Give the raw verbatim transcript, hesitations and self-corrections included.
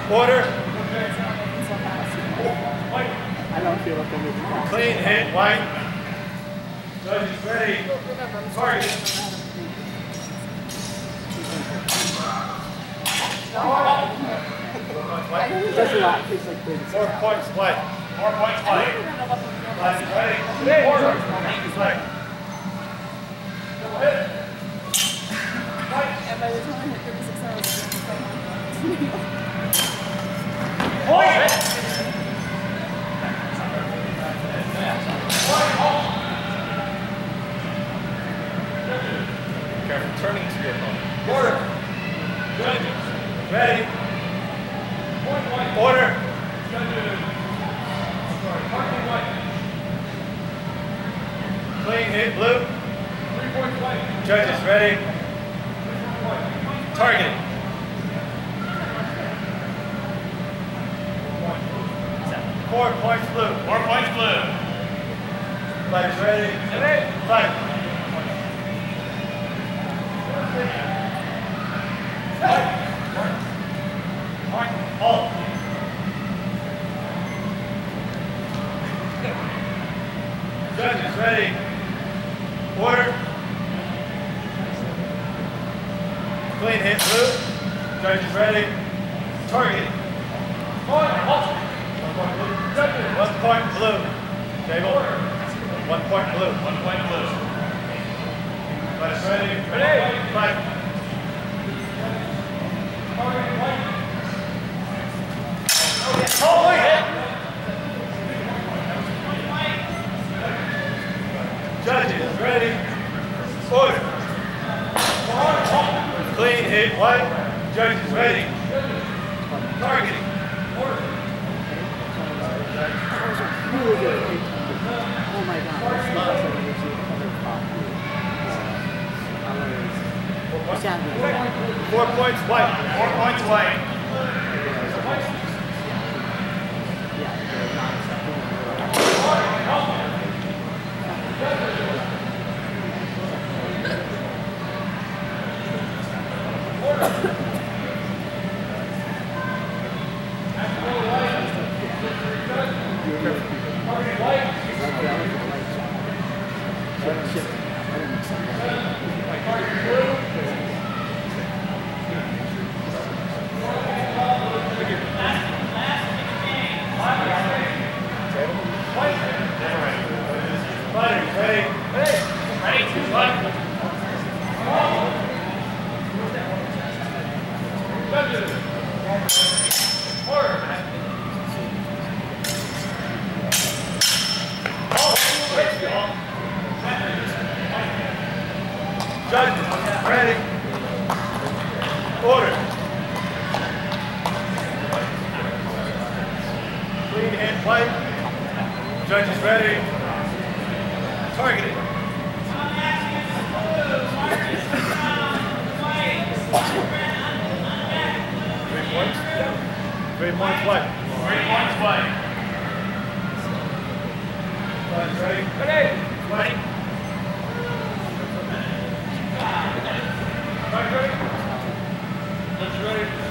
Order. I don't feel like I'm moving fast. Clean hit, white. Judges ready. Target. It does a lot. It's like thirty. Four points, white. Four points, white. Judges ready. Order. White. And by the time I hit thirty-six hours, Careful turning to your opponent. Order. Judges. Ready. Order. Clean hit, blue. Judges ready. Target. Four points blue. Four points blue. Fighters ready. Fight. Halt. Judges ready. Order. Clean hit blue. Judges ready. Target. One point blue. Table. One point blue. One point blue. Fighters ready. Ready. Fight. Judges ready. Order. Clean hit white. Judges ready. Targeting. Order. Really good. Oh my god. That's the best I've ever seen. Four points white. Four points white. Judges, ready. Order. Clean hand white. Judges ready. Targeting. Three points. Three points white. Three points white. Judges ready. Ready. White. Ready? Let's ready.